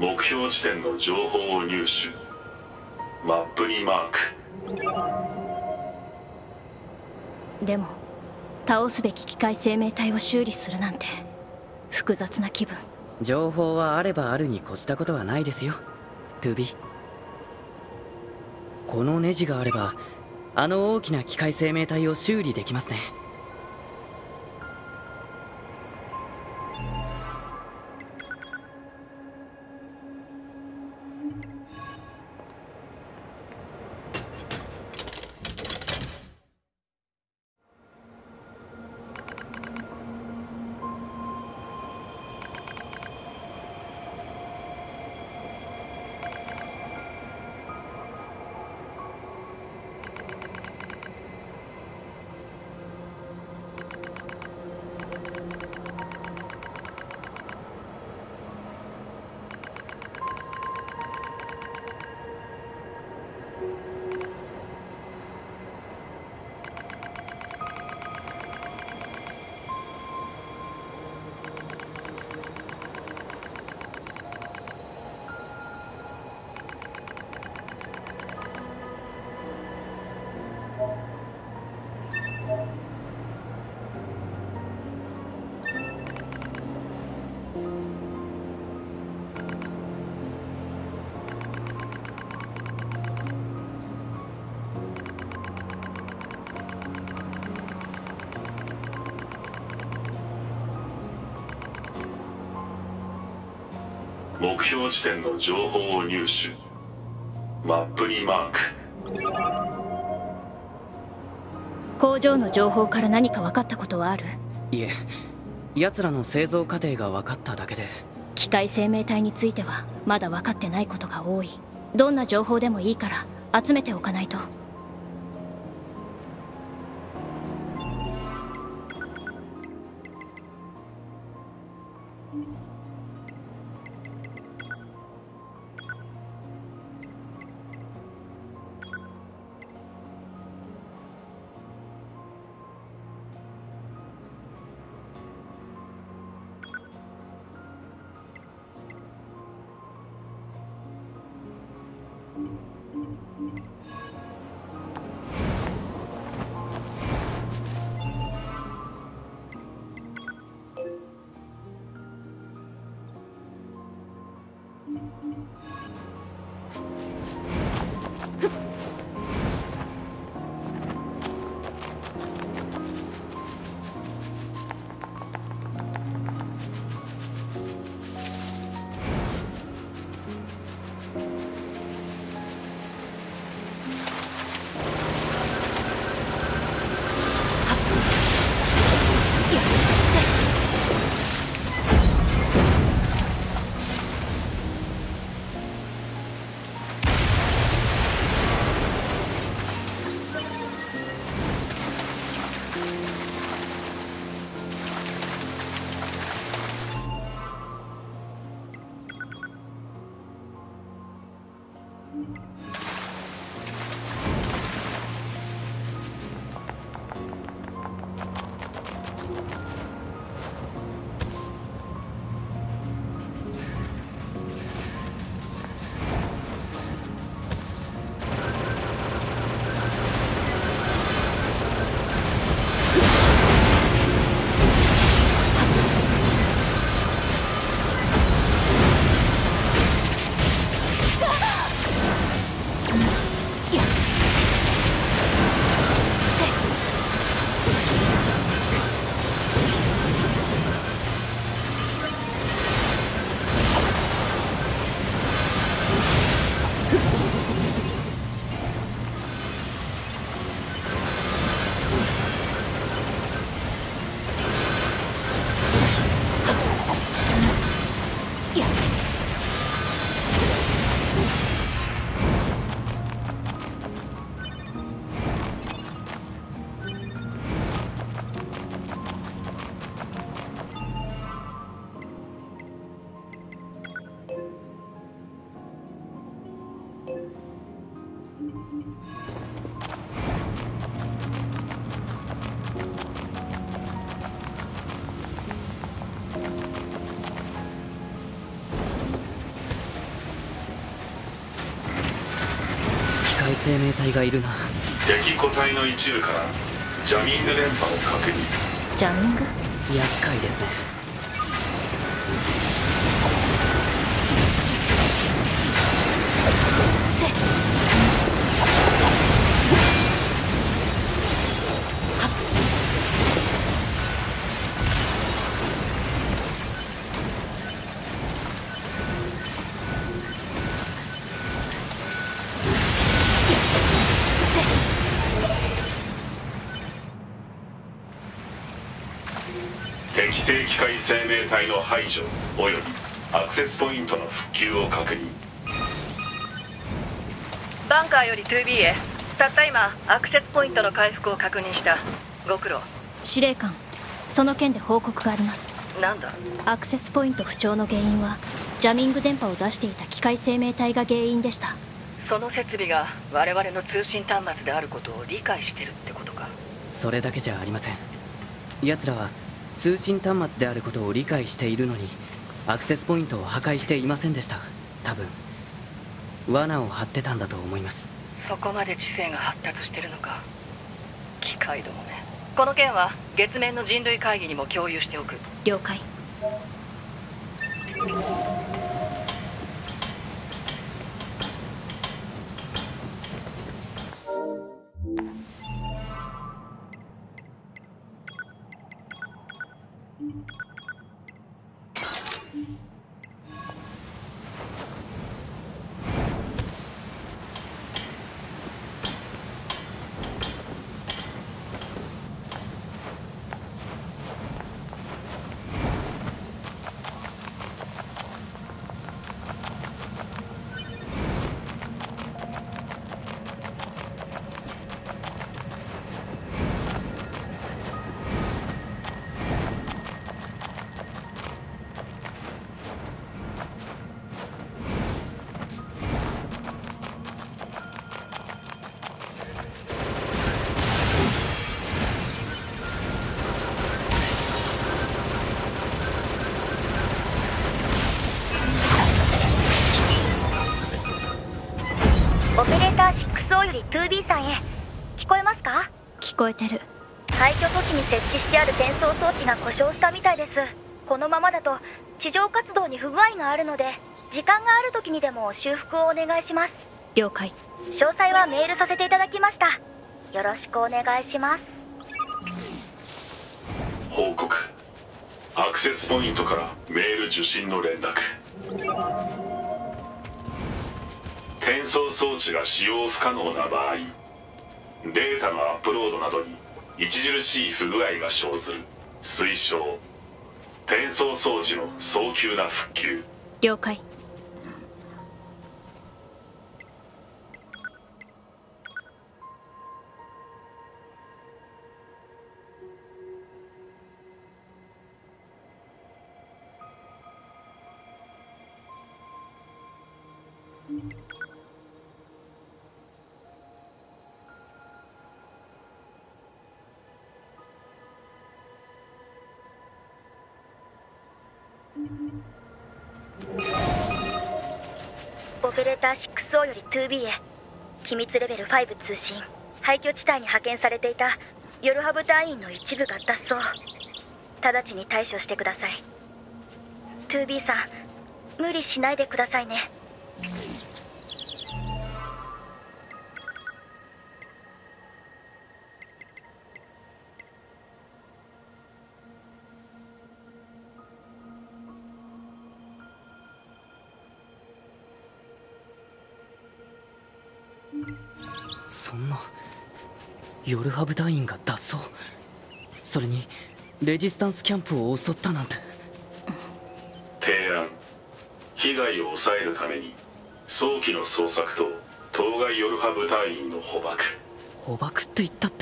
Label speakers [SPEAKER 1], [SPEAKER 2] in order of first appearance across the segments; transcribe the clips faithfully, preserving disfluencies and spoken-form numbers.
[SPEAKER 1] 目標地点の情報を入手。マップにマーク。
[SPEAKER 2] でも倒すべき機械生命体を修理するなんて複雑な気分。
[SPEAKER 3] 情報はあればあるに越したことはないですよ、トゥビ。このネジがあればあの大きな機械生命体を修理できますね。
[SPEAKER 1] 目標地点の情報を入手。マップにマーク。
[SPEAKER 2] 工場の情報から何か分かったことはある？
[SPEAKER 3] いえ、奴らの製造過程が分かっただけで。
[SPEAKER 2] 機械生命体についてはまだ分かってないことが多い。どんな情報でもいいから集めておかないと。
[SPEAKER 3] 生命体がいるな。
[SPEAKER 1] 敵個体の一部からジャミング電波を確認。
[SPEAKER 2] ジャミング？
[SPEAKER 3] 厄介ですね。
[SPEAKER 1] 適正機械生命体の排除およびアクセスポイントの復旧を確認。
[SPEAKER 4] バンカーより ツービー へ。たった今アクセスポイントの回復を確認した。ご苦労。
[SPEAKER 2] 司令官、その件で報告があります。
[SPEAKER 4] なんだ？
[SPEAKER 2] アクセスポイント不調の原因はジャミング電波を出していた機械生命体が原因でした。
[SPEAKER 4] その設備が我々の通信端末であることを理解してるってことか。
[SPEAKER 3] それだけじゃありません。奴らは通信端末であることを理解しているのにアクセスポイントを破壊していませんでした。多分罠を張ってたんだと思います。
[SPEAKER 4] そこまで知性が発達してるのか。機械どもね。この件は月面の人類会議にも共有しておく。
[SPEAKER 2] 了解。
[SPEAKER 5] オペレーター シックスオー より ツービー さんへ。聞こえますか？
[SPEAKER 2] 聞こえてる。
[SPEAKER 5] 廃墟土地に設置してある転送装置が故障したみたいです。このままだと地上活動に不具合があるので、時間がある時にでも修復をお願いします。
[SPEAKER 2] 了解。
[SPEAKER 5] 詳細はメールさせていただきました。よろしくお願いします。
[SPEAKER 1] 報告。アクセスポイントからメール受信の連絡。転送装置が使用不可能な場合、データのアップロードなどに著しい不具合が生ずる。推奨。転送装置の早急な復旧。
[SPEAKER 2] 了解。
[SPEAKER 5] オペレーター シックスオー より ツービー へ。機密レベルファイブ通信。廃墟地帯に派遣されていたヨルハブ隊員の一部が脱走。直ちに対処してください。 ツービー さん、無理しないでくださいね。
[SPEAKER 3] そんなヨルハブ隊員が脱走、それにレジスタンスキャンプを襲ったなんて。
[SPEAKER 1] 提案。被害を抑えるために早期の捜索と当該ヨルハブ隊員の捕獲。
[SPEAKER 3] 捕獲って言ったって。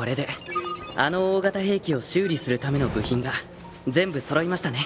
[SPEAKER 3] これであの大型兵器を修理するための部品が全部揃いましたね。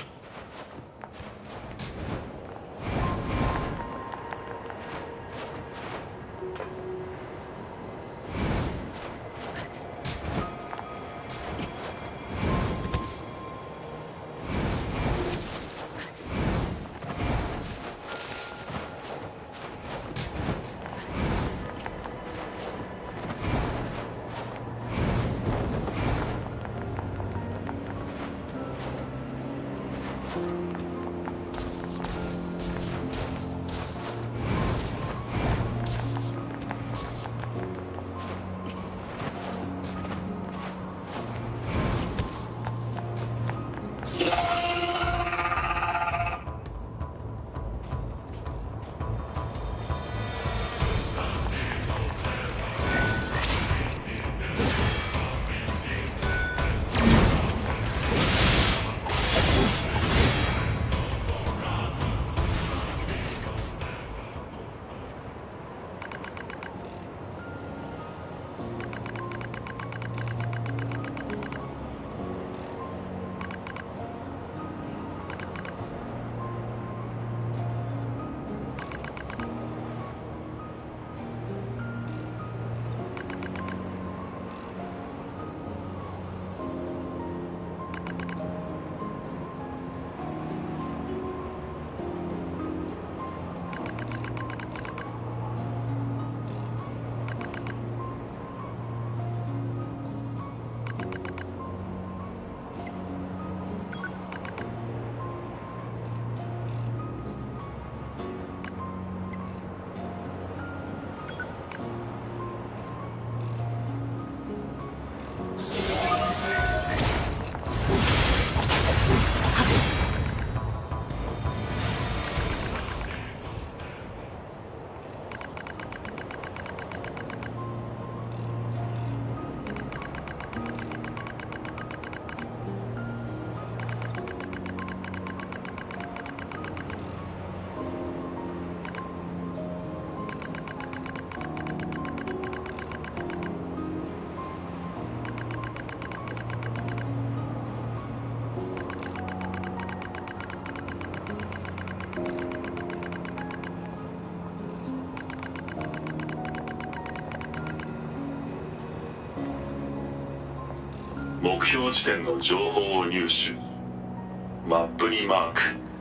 [SPEAKER 1] 目標地点の情報を入手。マップにマーク。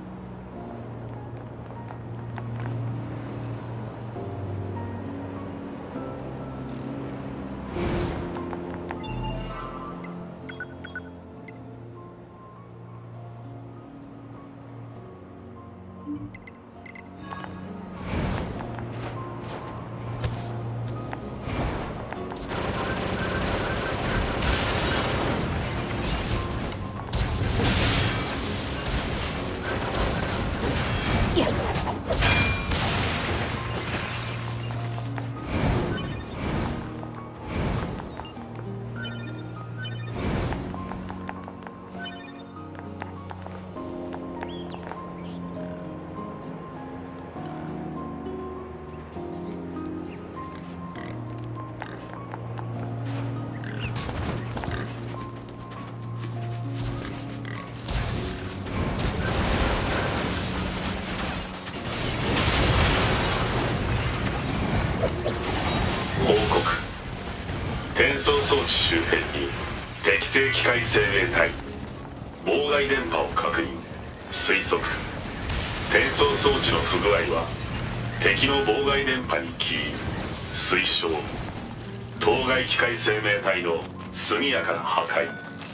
[SPEAKER 1] 転送装置周辺に適正機械生命体妨害電波を確認。推測転送装置の不具合は敵の妨害電波に起因。推奨当該機械生命体の速やかな破壊。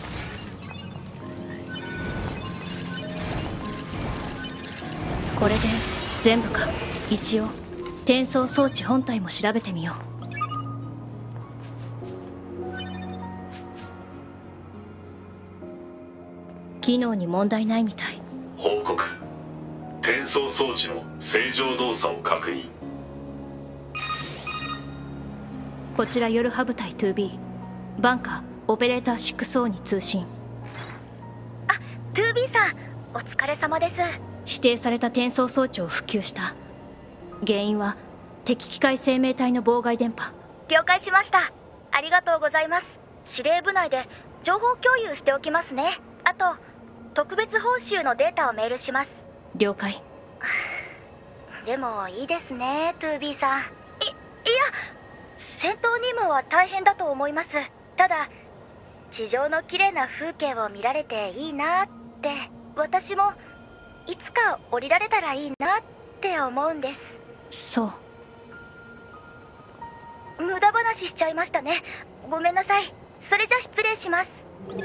[SPEAKER 2] これで全部か。一応転送装置本体も調べてみよう。機能に問題ないみたい。
[SPEAKER 1] 報告転送装置の正常動作を確認。
[SPEAKER 2] こちらヨルハ部隊 ツービー バンカーオペレーター シックスオー に通信。
[SPEAKER 5] あ、ツービー さんお疲れ様です。
[SPEAKER 2] 指定された転送装置を復旧した。原因は敵機械生命体の妨害電波。
[SPEAKER 5] 了解しました。ありがとうございます。 司令部内で情報共有しておきますね。あと特別報酬のデータをメールします。
[SPEAKER 2] 了解。
[SPEAKER 5] でもいいですね ツービー さん。いいや戦闘任務は大変だと思います。ただ地上の綺麗な風景を見られていいなって、私もいつか降りられたらいいなって思うんです。
[SPEAKER 2] そう。
[SPEAKER 5] 無駄話しちゃいましたね。ごめんなさい。それじゃ失礼します。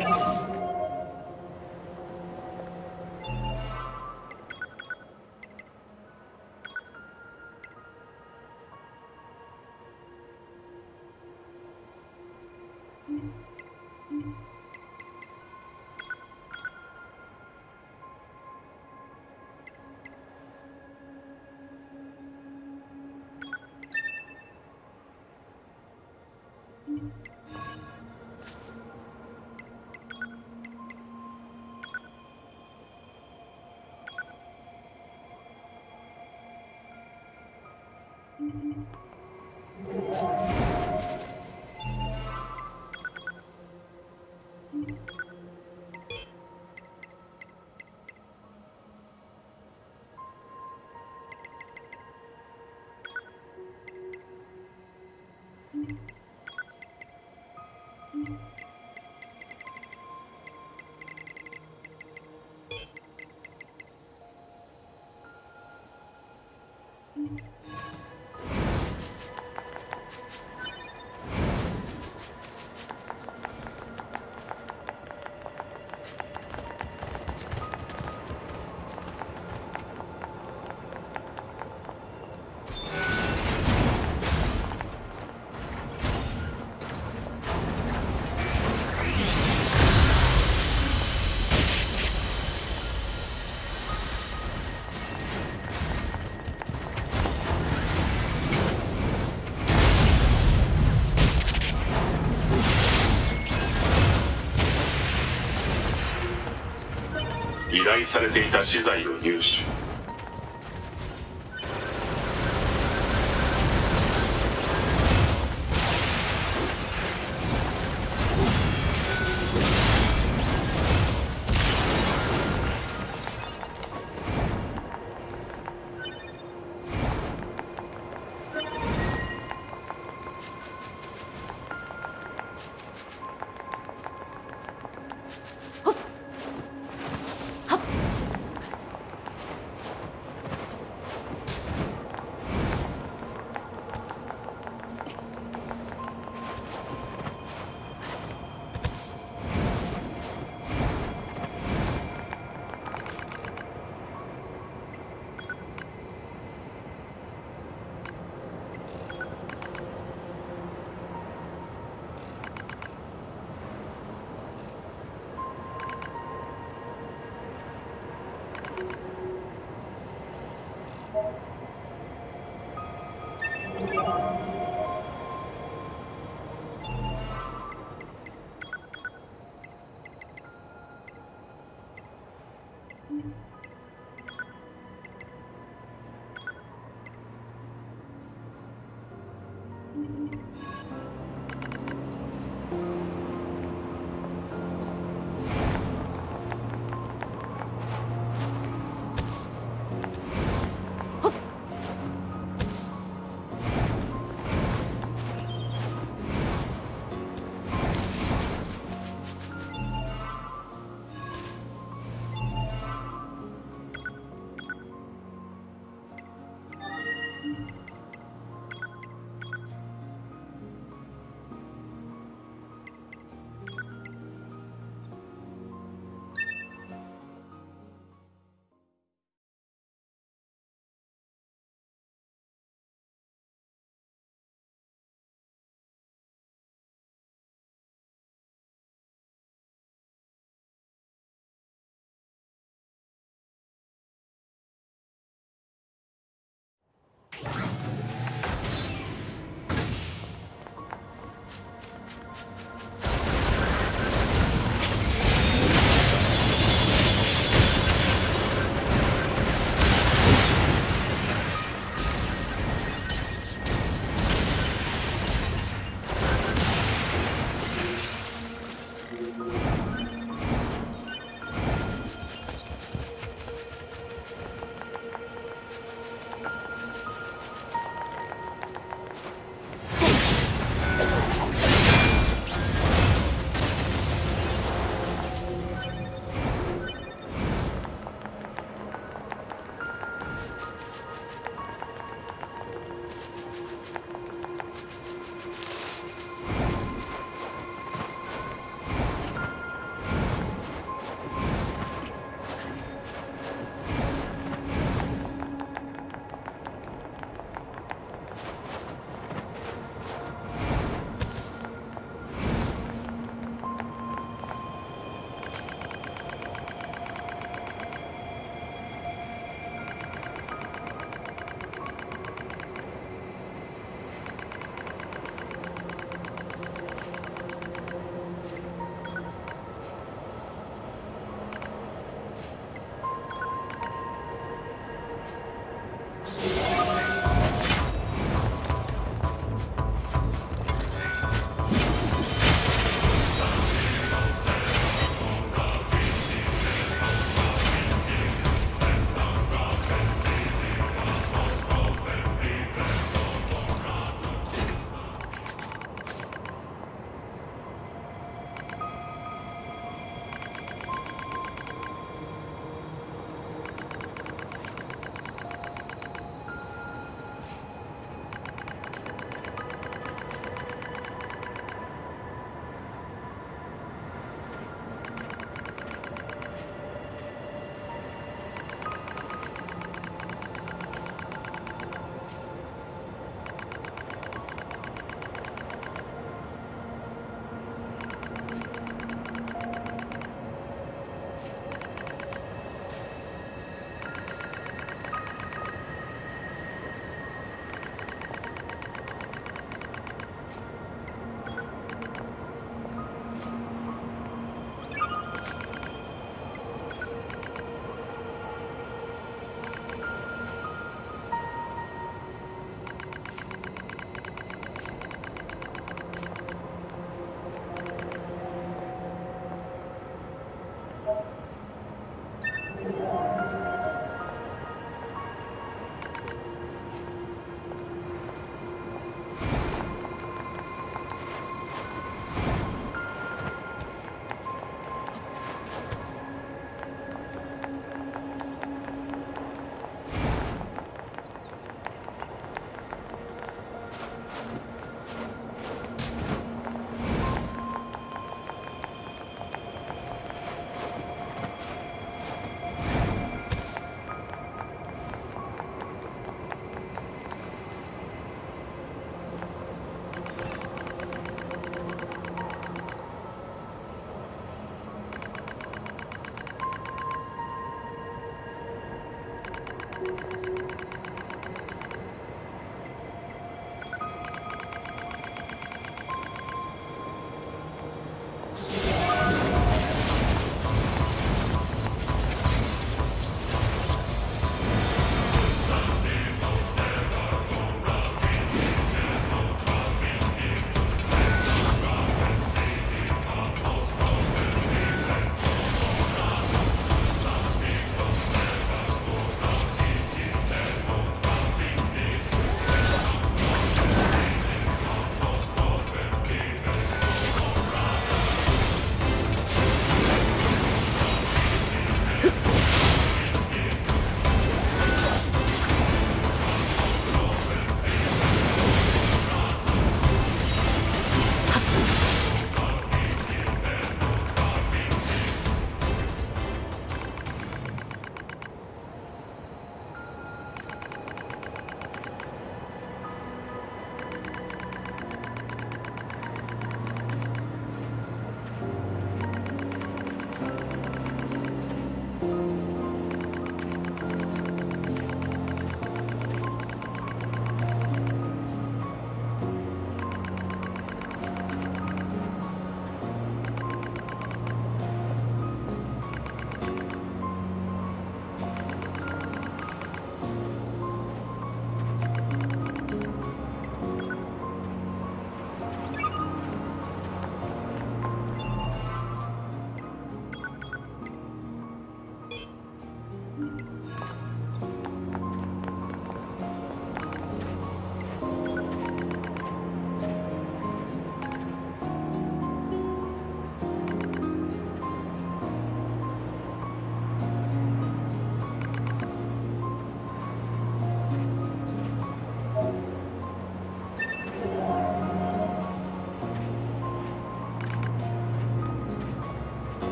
[SPEAKER 1] 依頼されていた資材を入手。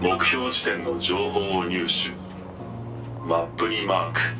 [SPEAKER 1] 目標地点の情報を入手。マップにマーク。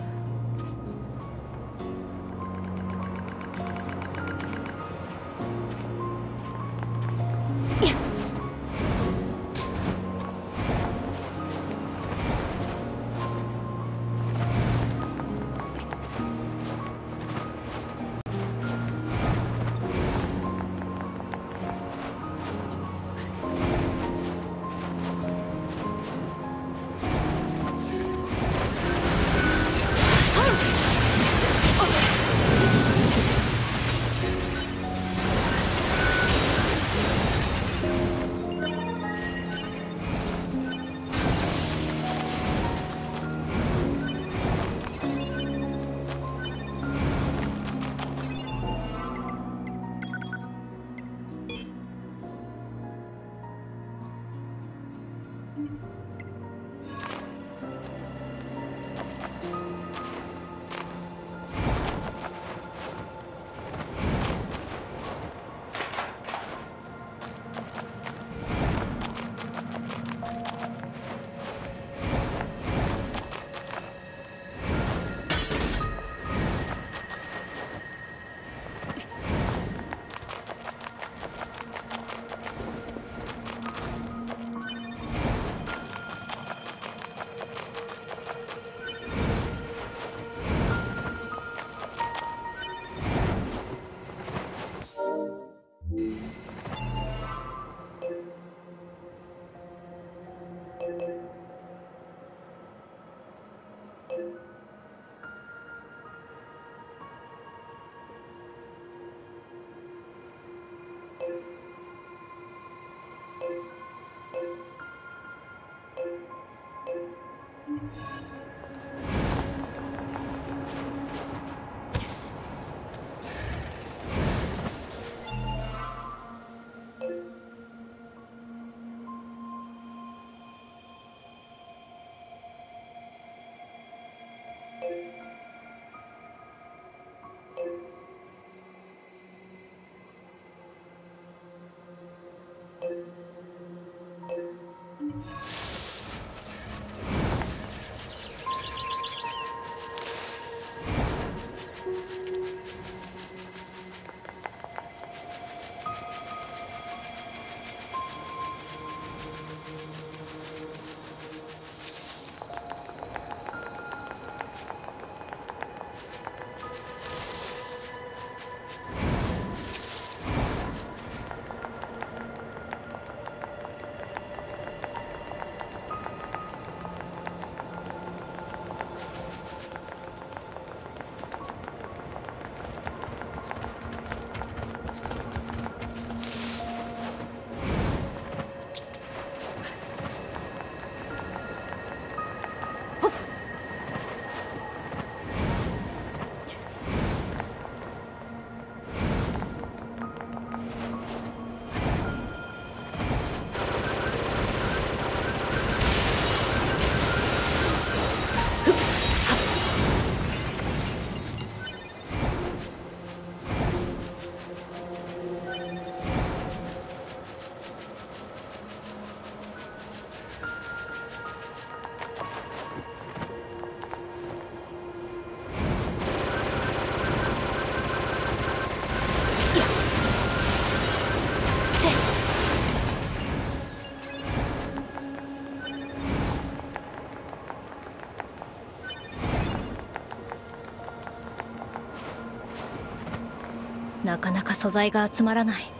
[SPEAKER 2] なかなか素材が集まらない。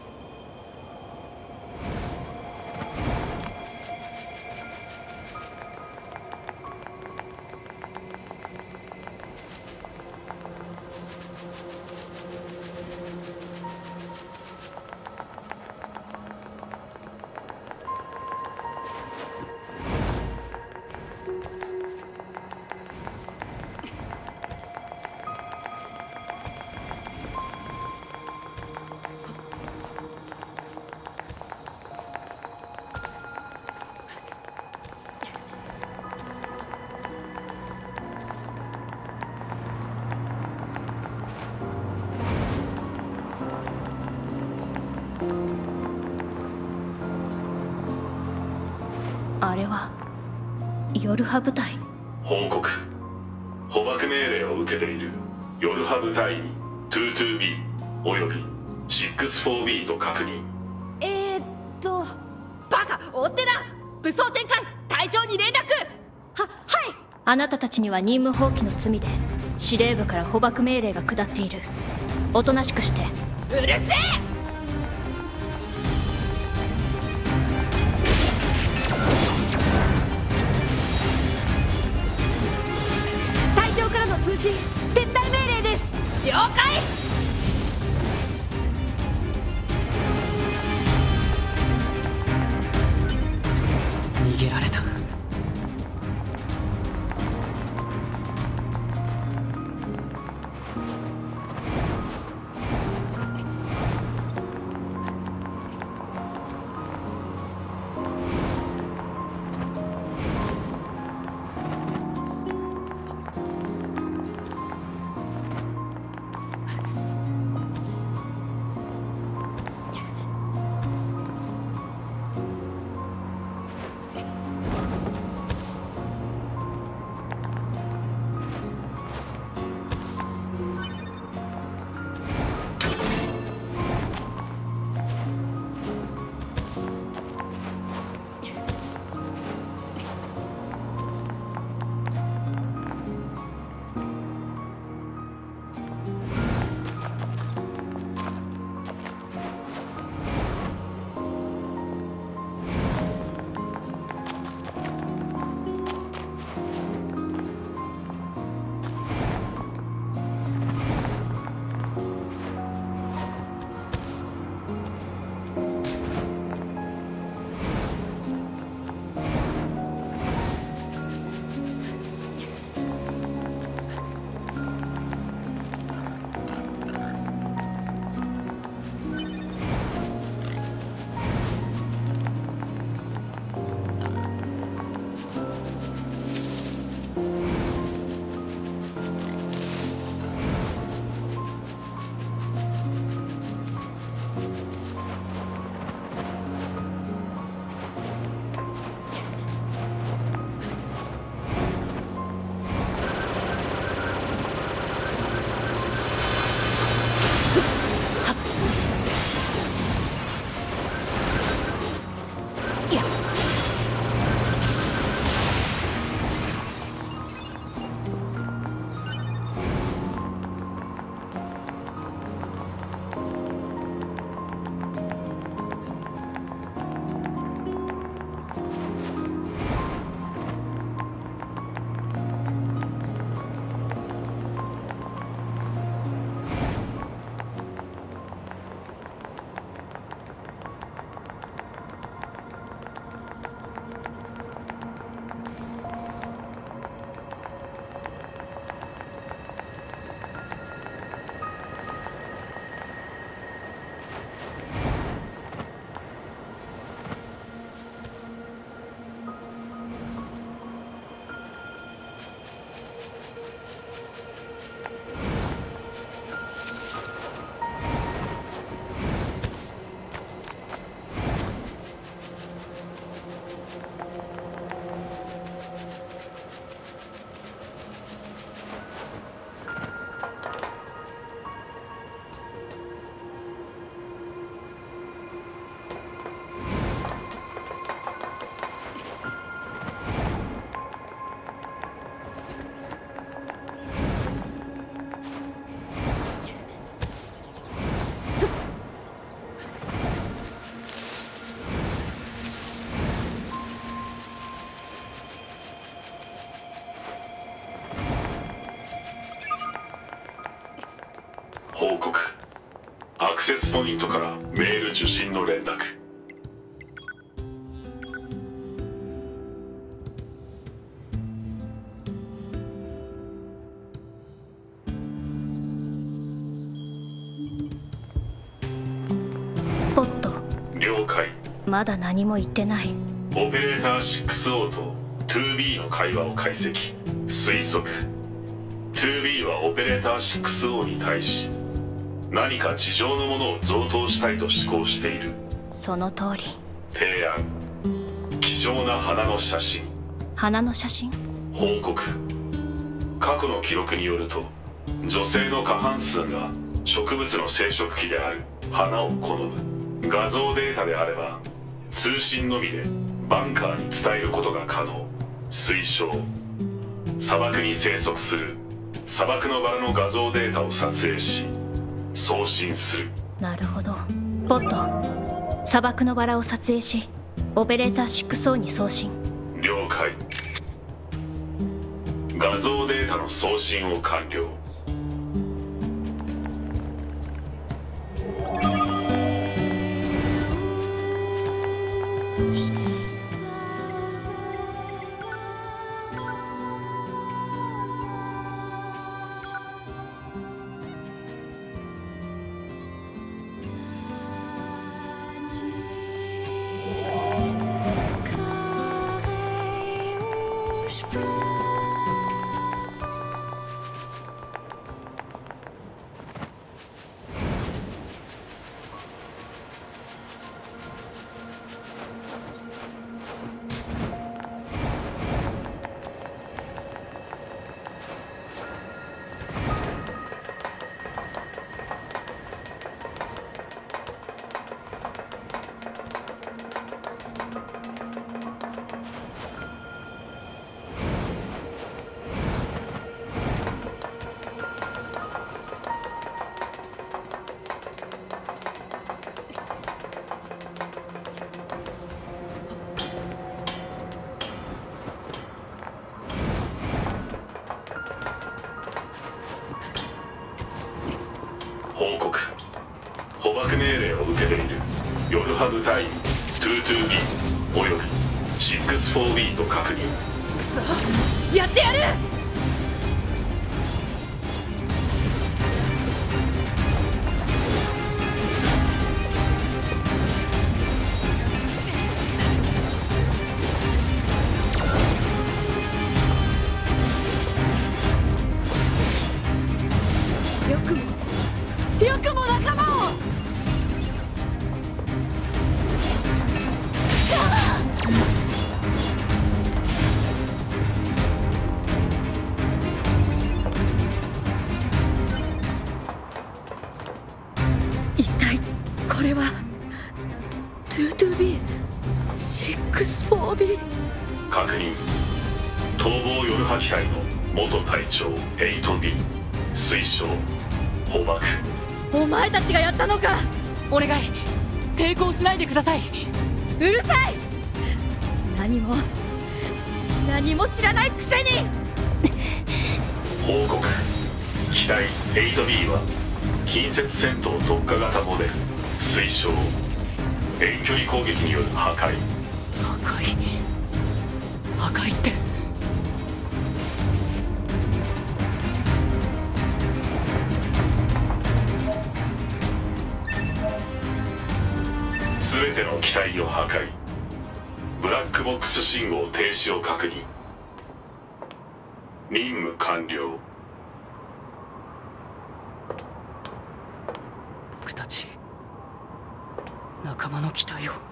[SPEAKER 2] あれはヨルハ部隊。
[SPEAKER 1] 報告。捕獲命令を受けているヨルハ部隊に ツーツービー および シックスフォービー と確認。
[SPEAKER 6] えーっと
[SPEAKER 7] バカ追っ手だ。武装展開、隊長に連絡。
[SPEAKER 6] ははい。
[SPEAKER 2] あなたたちには任務放棄の罪で司令部から捕獲命令が下っている。おとなしくして。
[SPEAKER 7] うるせえ。
[SPEAKER 6] 隊長からの通信、撤退命令です。
[SPEAKER 7] 了解。
[SPEAKER 3] 逃げられた。
[SPEAKER 1] 報告。アクセスポイントからメール受信の連絡。
[SPEAKER 2] ポット。
[SPEAKER 1] 了解。
[SPEAKER 2] まだ何も言ってない。
[SPEAKER 1] オペレーター シックスオー と ツービー の会話を解析。推測。ツービー はオペレーター シックスオー に対し何か地上のものを贈答したいと思考している。
[SPEAKER 2] その通り。
[SPEAKER 1] 提案。奇重な花の写真。
[SPEAKER 2] 花の写真？
[SPEAKER 1] 報告。過去の記録によると、女性の過半数が植物の生殖器である花を好む。画像データであれば通信のみでバンカーに伝えることが可能。推奨。砂漠に生息する砂漠のバラの画像データを撮影し送信する。
[SPEAKER 2] なるほど。ポット、砂漠のバラを撮影しオペレーターシックスオーに送信。
[SPEAKER 1] 了解。画像データの送信を完了。報告。捕獲命令を受けているヨルハ部隊員 ツーツービー および シックスフォービー と確認。
[SPEAKER 7] くそ、やってやる。よくもよくも仲間を。一体これは ツーツービー シックスフォービー。
[SPEAKER 1] 確認。逃亡ヨルハ機隊の元隊長 エイトビー。 推奨。捕獲。
[SPEAKER 7] お前たちがやったのか。お願い、抵抗しないでください。うるさい。何も何も知らないくせに。
[SPEAKER 1] 報告。機体 エイトビー は近接戦闘特化型モデル。推奨。遠距離攻撃による破壊。
[SPEAKER 7] 破壊破壊って。
[SPEAKER 1] 全ての機体を破壊。ブラックボックス信号停止を確認。任務完了。
[SPEAKER 3] 僕たち仲間の機体を。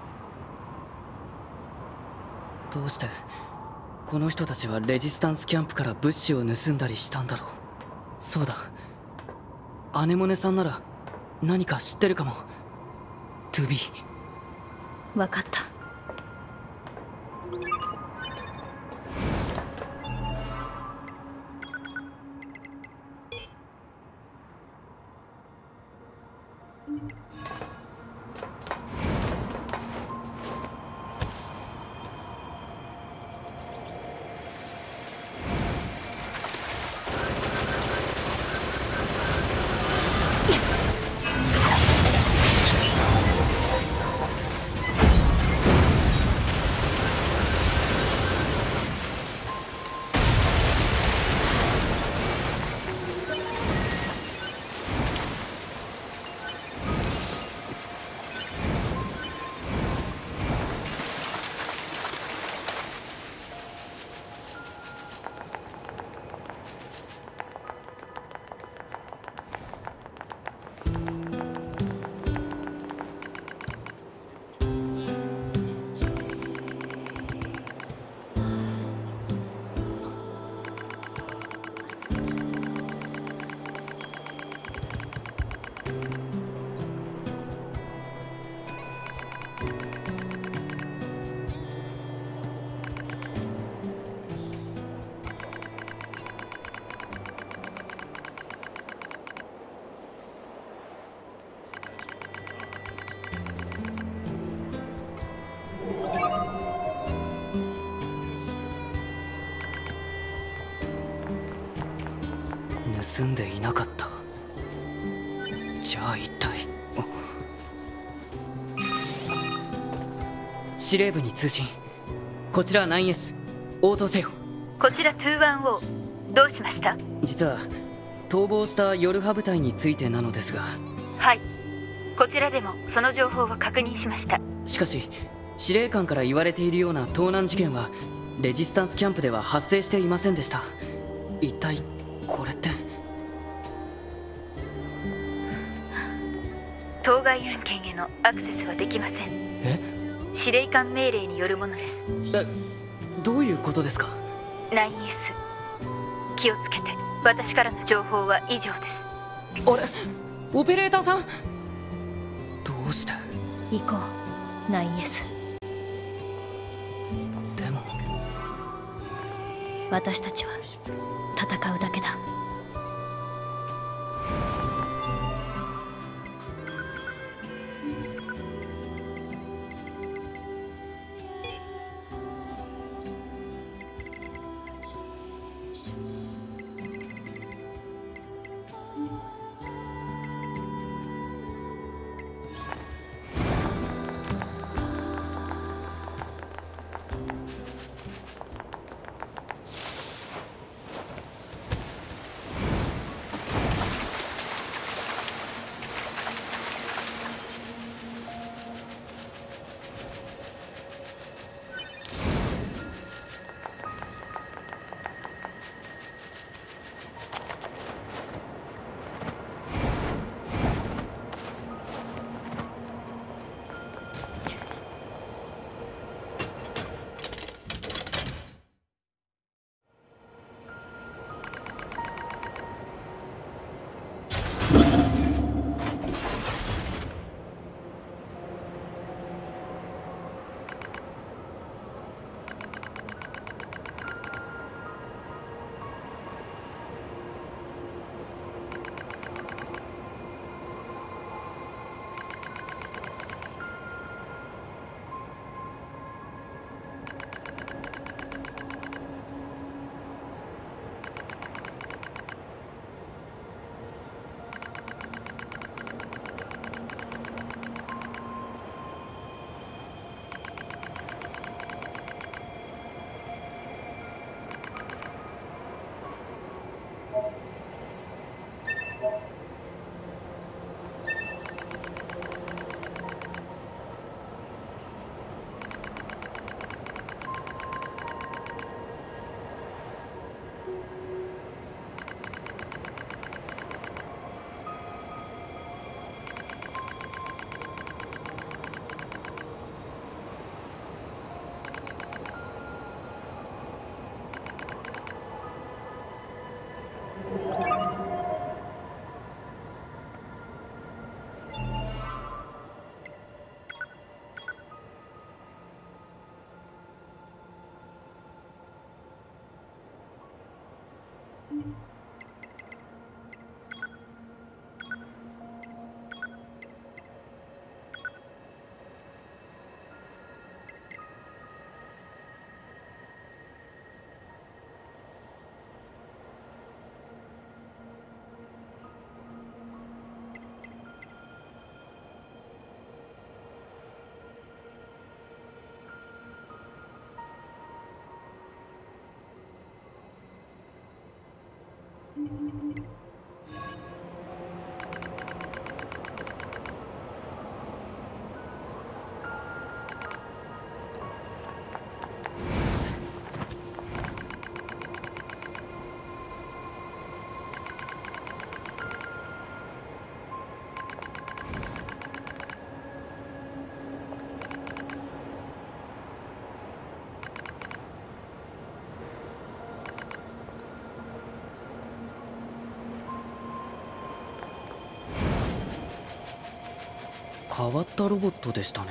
[SPEAKER 3] どうしてこの人たちはレジスタンスキャンプから物資を盗んだりしたんだろう。そうだ、アネモネさんなら何か知ってるかも。 ツービー。
[SPEAKER 2] 分かった。
[SPEAKER 3] 盗んでいなかった。じゃあ一体。司令部に通信。こちら ナインエス 応答せよ。
[SPEAKER 5] こちら ツーワンオー どうしました？
[SPEAKER 3] 実は逃亡したヨルハ部隊についてなのですが。
[SPEAKER 5] はい、こちらでもその情報は確認しました。
[SPEAKER 3] しかし司令官から言われているような盗難事件はレジスタンスキャンプでは発生していませんでした。一体これって。
[SPEAKER 5] 当該案件へのアクセスはできません。
[SPEAKER 3] え？
[SPEAKER 5] 司令官命令によるものです。
[SPEAKER 3] え、どういうことですか？
[SPEAKER 5] ナインエス 気をつけて。私からの情報は以上です。
[SPEAKER 3] あれ、オペレーターさん。どうして？
[SPEAKER 2] 行こう ナインエス。
[SPEAKER 3] でも
[SPEAKER 2] 私たちは戦うだけだ。
[SPEAKER 3] 変わったロボットでしたね。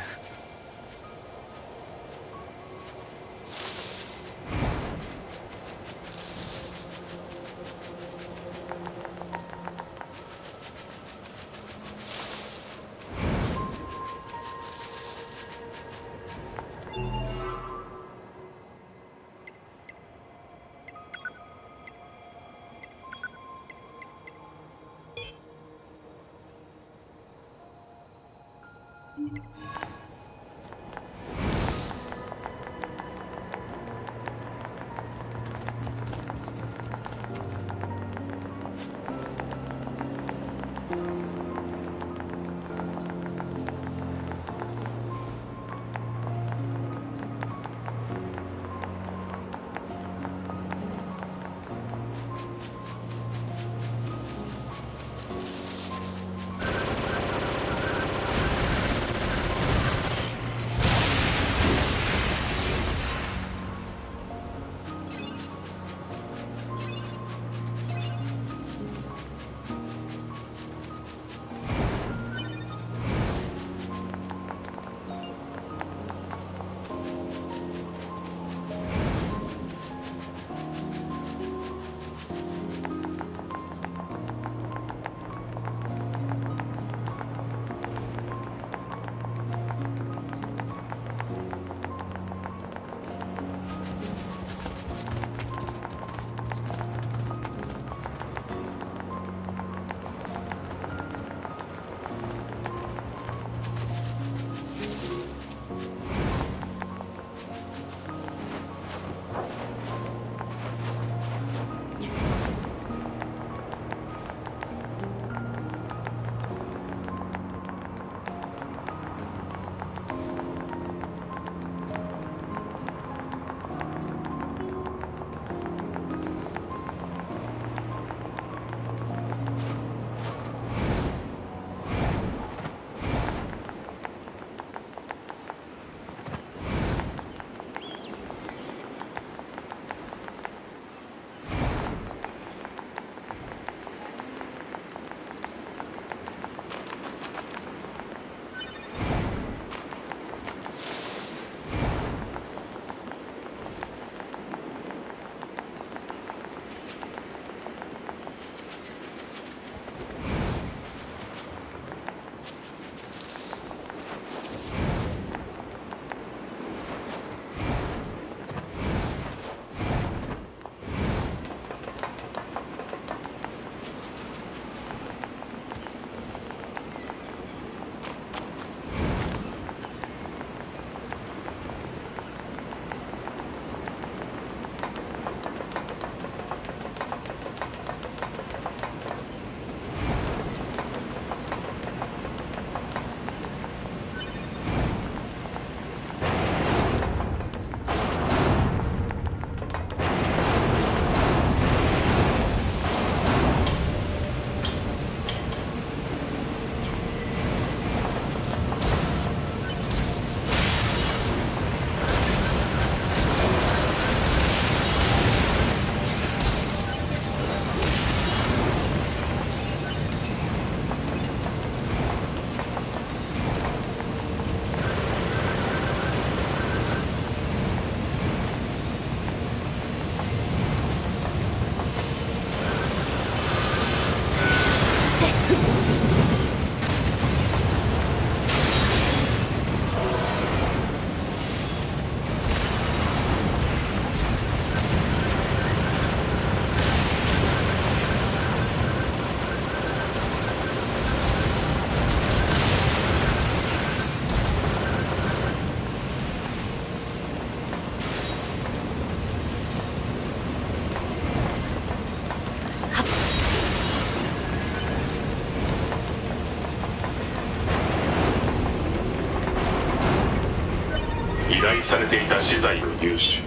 [SPEAKER 1] 依頼されていた資材を入手。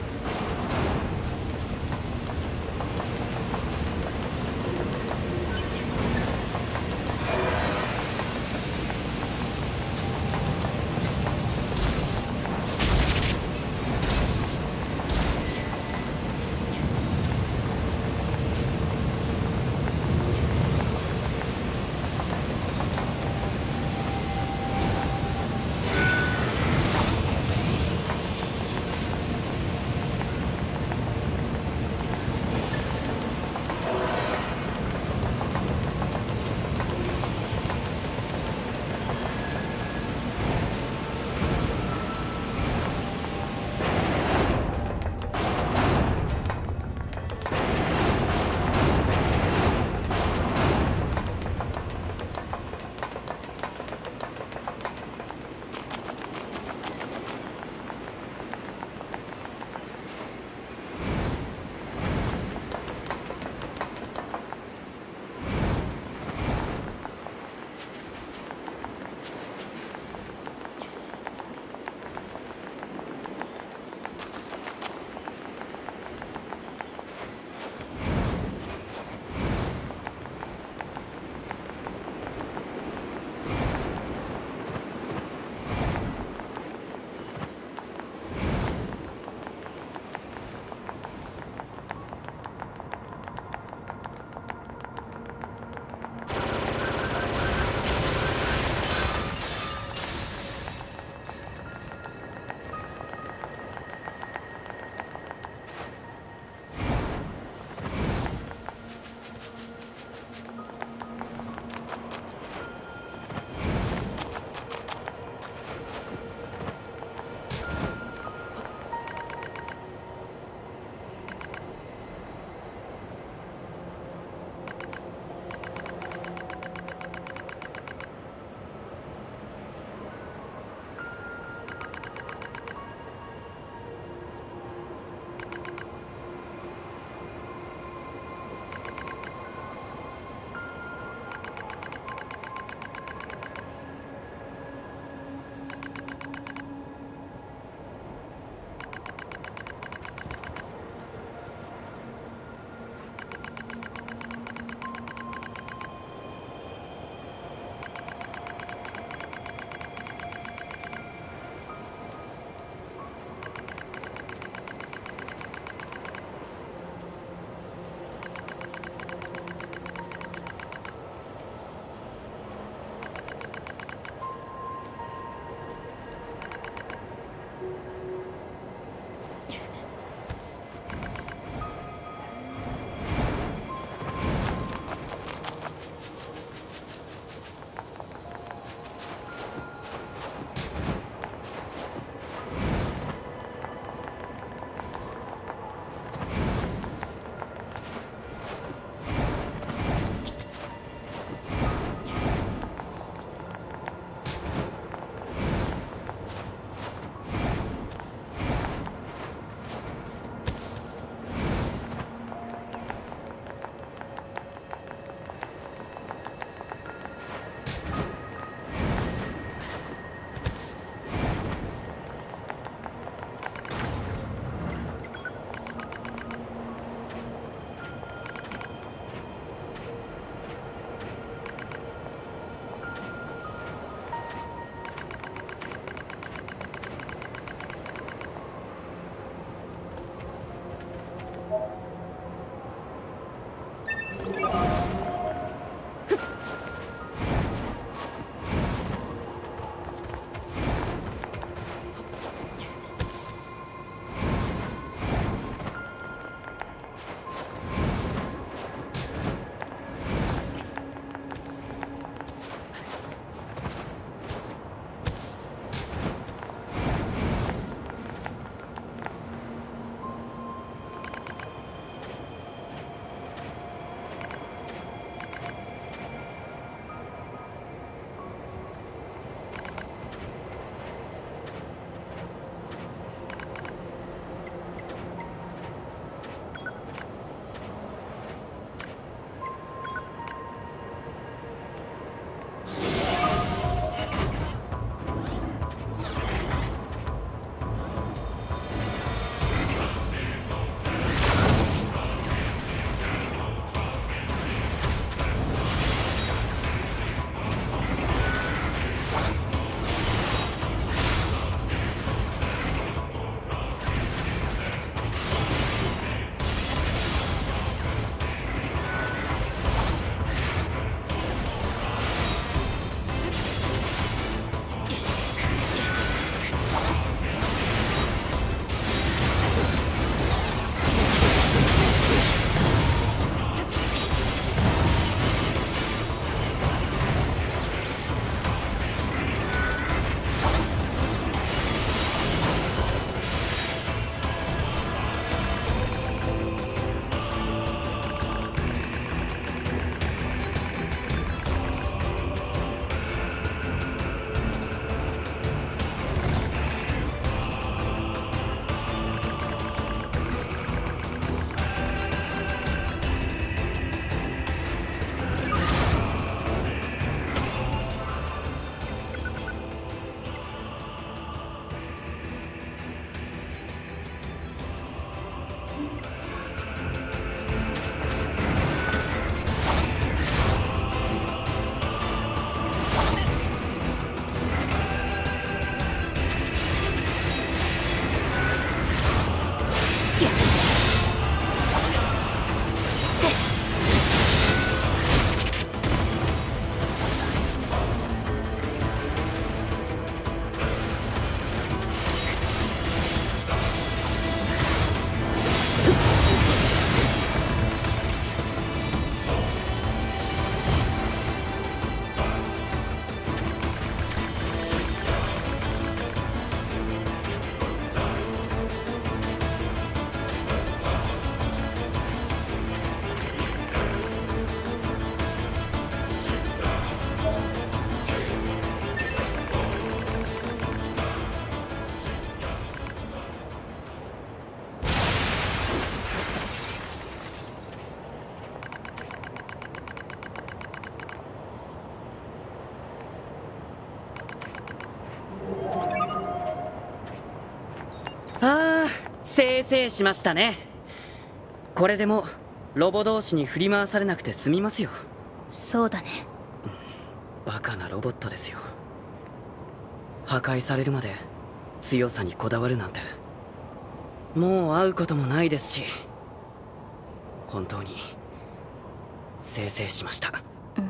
[SPEAKER 3] せいせいしましたね。これでもロボ同士に振り回されなくて済みますよ。
[SPEAKER 2] そうだね。
[SPEAKER 3] バカなロボットですよ。破壊されるまで強さにこだわるなんて、もう会うこともないですし、本当にせいせいしました。
[SPEAKER 2] うん。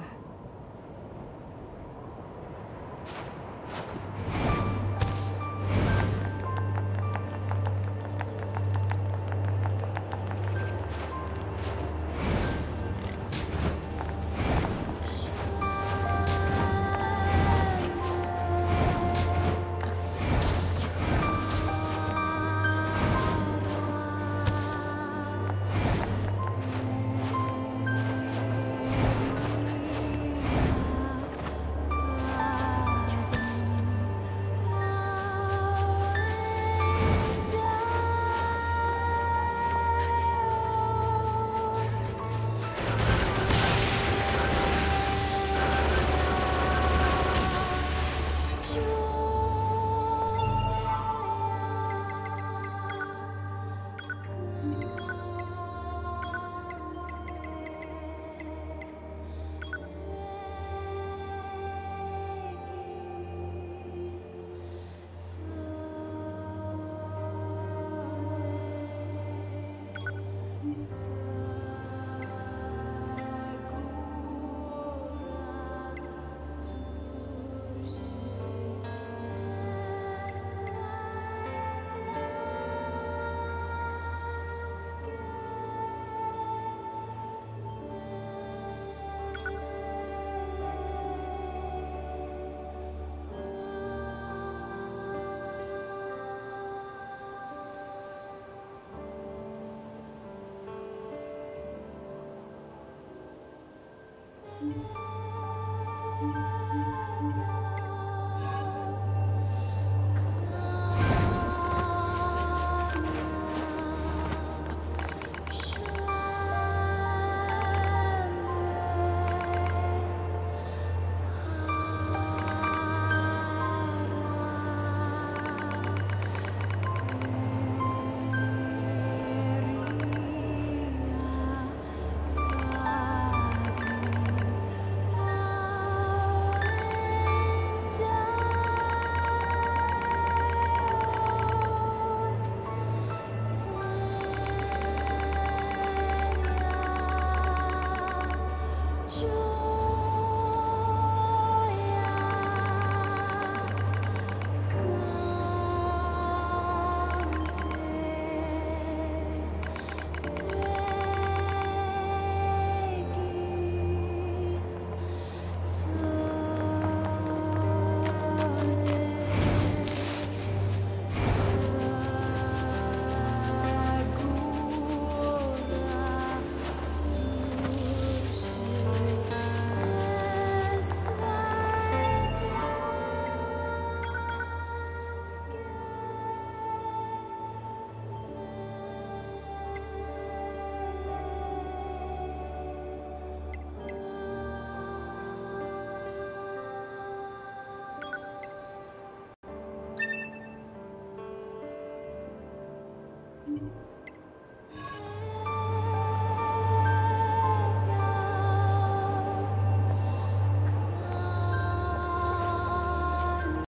[SPEAKER 5] うん。